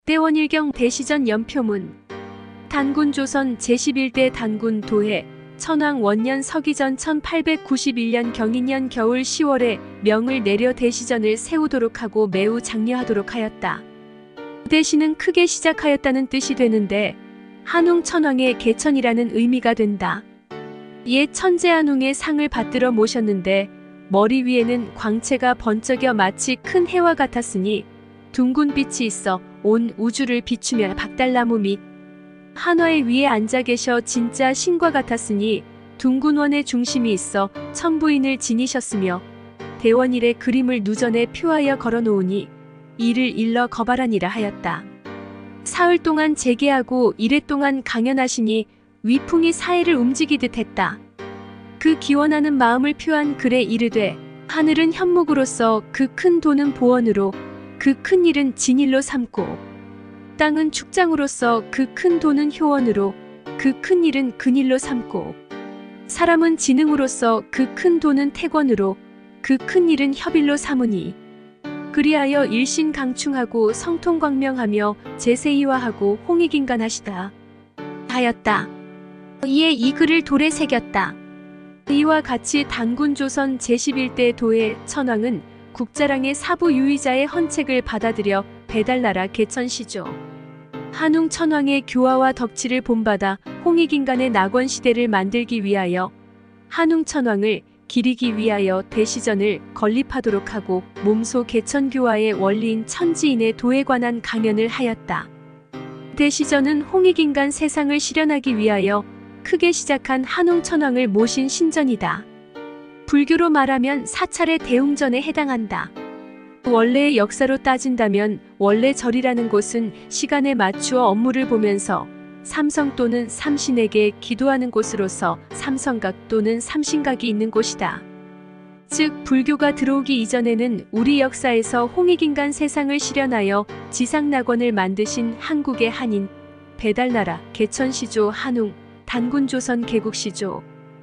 대원일경 대시전 연표문 단군조선 제11대 단군 도해 천왕 원년 서기전 1891년 경인년 겨울 10월에 명을 내려 대시전을 세우도록 하고 매우 장려하도록 하였다. 대시는 크게 시작하였다는 뜻이 되는데 한웅 천왕의 개천이라는 의미가 된다. 옛 천재 한웅의 상을 받들어 모셨는데 머리 위에는 광채가 번쩍여 마치 큰 해와 같았으니 둥근 빛이 있어 온 우주를 비추며 박달나무 및 한화의 위에 앉아 계셔 진짜 신과 같았으니 둥근 원의 중심이 있어 천부인을 지니셨으며 대원일의 그림을 누전에 표하여 걸어놓으니 이를 일러 거발하니라 하였다. 사흘 동안 재개하고 이래 동안 강연하시니 위풍이 사해를 움직이듯 했다. 그 기원하는 마음을 표한 글에 이르되 하늘은 현목으로서 그 큰 도는 보원으로 그 큰 일은 진일로 삼고 땅은 축장으로서 그 큰 도는 효원으로 그 큰 일은 근일로 삼고 사람은 지능으로서 그 큰 도는 태권으로 그 큰 일은 협일로 삼으니 그리하여 일신강충하고 성통광명하며 제세이화하고 홍익인간하시다 하였다. 이에 이 글을 돌에 새겼다. 이와 같이 단군조선 제11대 도해 천왕은 국자랑의 사부 유의자의 헌책을 받아들여 배달나라 개천시조 한웅 천왕의 교화와 덕치를 본받아 홍익인간의 낙원시대를 만들기 위하여 한웅 천왕을 기리기 위하여 대시전을 건립하도록 하고 몸소 개천교화의 원리인 천지인의 도에 관한 강연을 하였다. 대시전은 홍익인간 세상을 실현하기 위하여 크게 시작한 한웅 천왕을 모신 신전이다. 불교로 말하면 사찰의 대웅전에 해당한다. 원래의 역사로 따진다면 원래 절이라는 곳은 시간에 맞추어 업무를 보면서 삼성 또는 삼신에게 기도하는 곳으로서 삼성각 또는 삼신각이 있는 곳이다. 즉 불교가 들어오기 이전에는 우리 역사에서 홍익인간 세상을 실현하여 지상낙원을 만드신 한국의 한인, 배달나라, 개천시조 한웅, 단군조선 개국시조,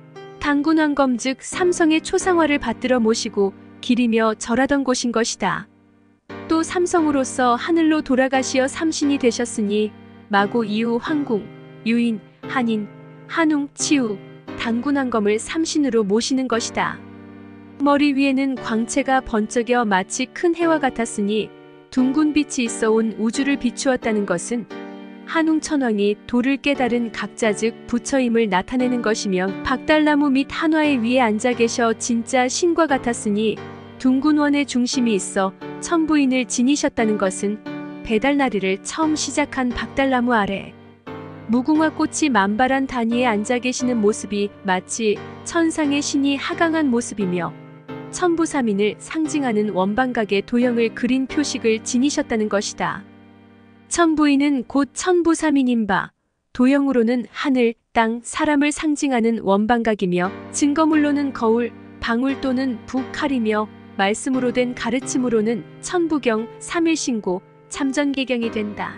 단군왕검 즉 삼성의 초상화를 받들어 모시고 기리며 절하던 곳인 것이다. 또 삼성으로서 하늘로 돌아가시어 삼신이 되셨으니 마고 이후 황궁, 유인, 한인, 한웅, 치우, 단군왕검을 삼신으로 모시는 것이다. 머리 위에는 광채가 번쩍여 마치 큰 해와 같았으니 둥근 빛이 있어 온 우주를 비추었다는 것은 한웅 천왕이 도를 깨달은 각자 즉 부처임을 나타내는 것이며 박달나무 및 한화의 위에 앉아 계셔 진짜 신과 같았으니 둥근 원의 중심이 있어 천부인을 지니셨다는 것은 배달나리를 처음 시작한 박달나무 아래 무궁화 꽃이 만발한 단위에 앉아 계시는 모습이 마치 천상의 신이 하강한 모습이며 천부삼인을 상징하는 원방각의 도형을 그린 표식을 지니셨다는 것이다. 천부인은 곧 천부삼인인 바 도형으로는 하늘, 땅, 사람을 상징하는 원방각이며 증거물로는 거울, 방울 또는 북칼이며 말씀으로 된 가르침으로는 천부경, 삼일신고, 참전계경이 된다.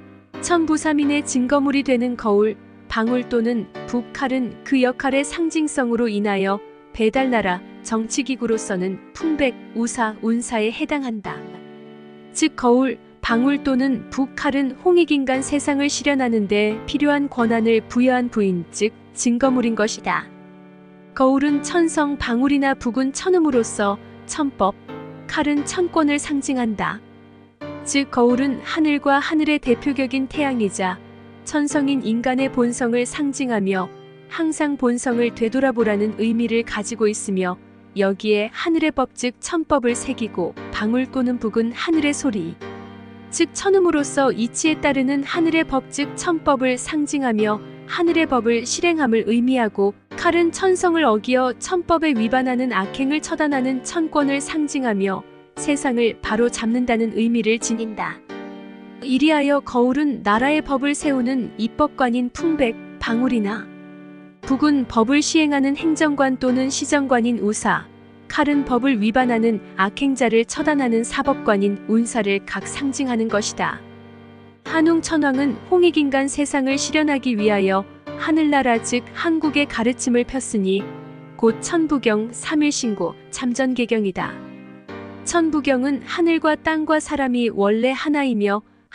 천부삼인의 증거물이 되는 거울, 방울 또는 북칼은 그 역할의 상징성으로 인하여 배달나라, 정치기구로서는 풍백, 우사, 운사에 해당한다. 즉 거울, 방울 또는 북칼은 홍익인간 세상을 실현하는데 필요한 권한을 부여한 부인 즉 증거물인 것이다. 거울은 천성, 방울이나 북은 천음으로써 천법, 칼은 천권을 상징한다. 즉 거울은 하늘과 하늘의 대표격인 태양이자 천성인 인간의 본성을 상징하며 항상 본성을 되돌아보라는 의미를 가지고 있으며 여기에 하늘의 법 즉 천법을 새기고 방울 또는 북은 하늘의 소리 즉 천음으로써 이치에 따르는 하늘의 법 즉 천법을 상징하며 하늘의 법을 실행함을 의미하고 칼은 천성을 어기어 천법에 위반하는 악행을 처단하는 천권을 상징하며 세상을 바로 잡는다는 의미를 지닌다. 이리하여 거울은 나라의 법을 세우는 입법관인 풍백, 방울이나 북은 법을 시행하는 행정관 또는 시정관인 우사, 칼은 법을 위반하는 악행자를 처단하는 사법관인 운사를 각 상징하는 것이다. 한웅 천왕은 홍익인간 세상을 실현하기 위하여 하늘나라 즉 한국의 가르침을 폈으니 곧 천부경, 삼일신고, 참전계경이다. 천부경은 하늘과 땅과 사람이 원래 하나이며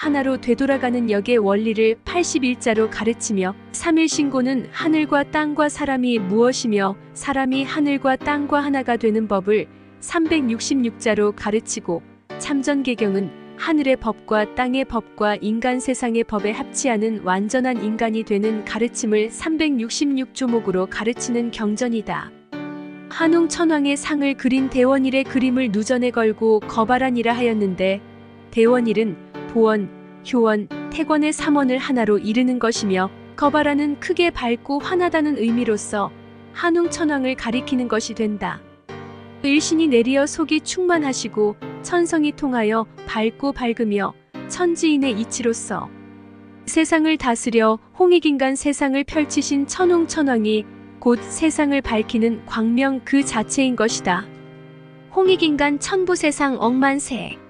하나로 되돌아가는 역의 원리를 81자로 가르치며 3일신고는 하늘과 땅과 사람이 무엇이며 사람이 하늘과 땅과 하나가 되는 법을 366자로 가르치고 참전개경은 하늘의 법과 땅의 법과 인간 세상의 법에 합치하는 완전한 인간이 되는 가르침을 366조목으로 가르치는 경전이다. 한웅 천왕의 상을 그린 대원일의 그림을 누전에 걸고 거바란이라 하였는데 대원일은 보원, 효원, 태권의 3원을 하나로 이르는 것이며 거바란은 크게 밝고 환하다는 의미로서 한웅 천왕을 가리키는 것이 된다. 일신이 내리어 속이 충만하시고 천성이 통하여 밝고 밝으며 천지인의 이치로서 세상을 다스려 홍익인간 세상을 펼치신 천웅천왕이 곧 세상을 밝히는 광명 그 자체인 것이다. 홍익인간 천부세상 억만세